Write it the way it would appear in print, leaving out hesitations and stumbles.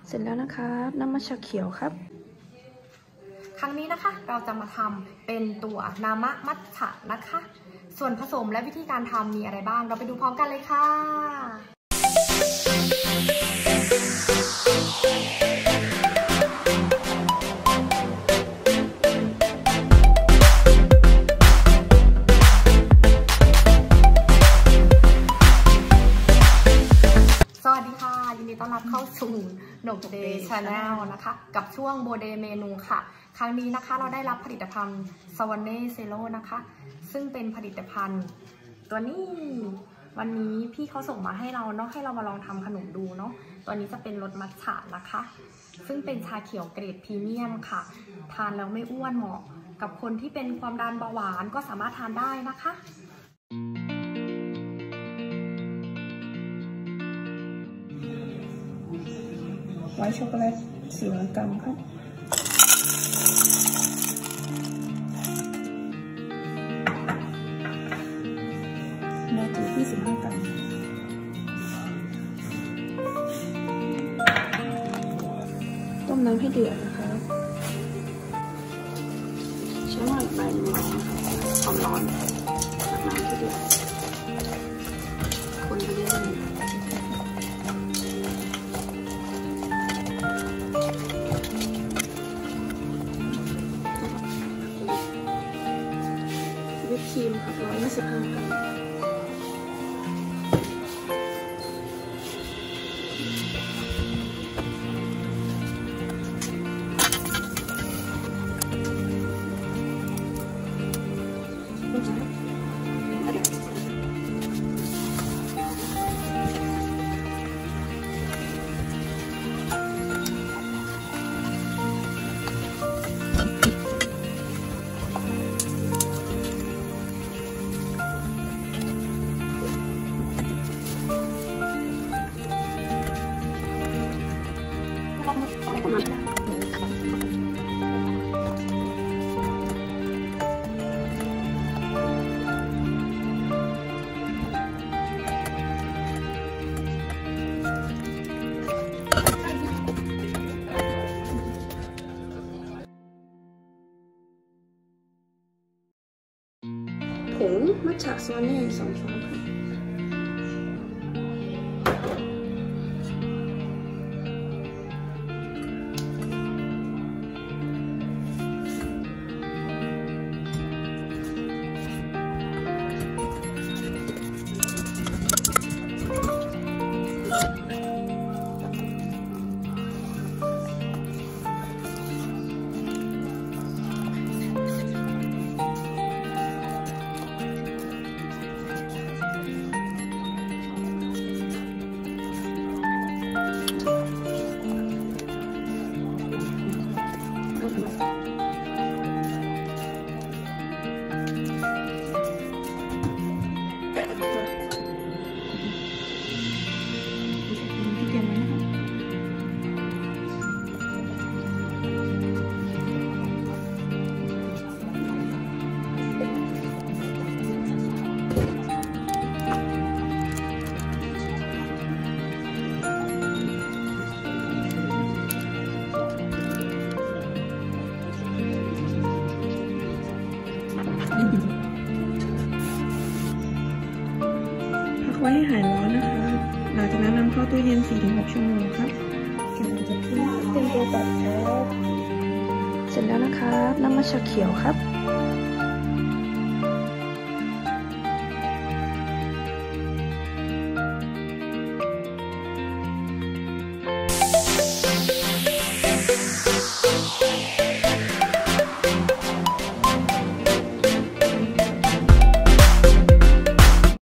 เสร็จแล้วนะครับน้ำมัทฉะเขียวครับครั้งนี้นะคะเราจะมาทำเป็นตัวนามะมัทฉะนะคะส่วนผสมและวิธีการทำมีอะไรบ้างเราไปดูพร้อมกันเลยค่ะสวัสดีค่ะยินดีต้อนรับเข้าสู่หนกเดย์ชาแนลนะคะกับช่วงโบเดย์เมนูค่ะครั้งนี้นะคะเราได้รับผลิตภัณฑ์สวานเน่เซโลนะคะซึ่งเป็นผลิตภัณฑ์ตัวนี้วันนี้พี่เขาส่งมาให้เราเนาะให้เรามาลองทำขนมดูเนาะตัวนี้จะเป็นรสมัทฉะนะคะซึ่งเป็นชาเขียวเกรดพรีเมียมค่ะทานแล้วไม่อ้วนเหมาะกับคนที่เป็นความดันเบาหวานก็สามารถทานได้นะคะไวท์ช็อกโกแลต400 กรัมครับเนยจืด25 กรัมต้มน้ำให้เดือดนะคะใช้หม้ออีกใบหนึ่งร้อนความร้อนตักน้ำให้เดือดคนไปเรื่อยวิปครีมครับ125 กรัมผงมัทฉะซอเน่2 ช้อนค่ะพักไว้ให้หายร้อนนะคะหลังจากนั้นนำเข้าตู้เย็น 4-6 ชั่วโมงครับกำลังจะขึ้นเป็นตัวแบบครับเสร็จแล้วนะครับน้ำมัทฉะเขียวครับ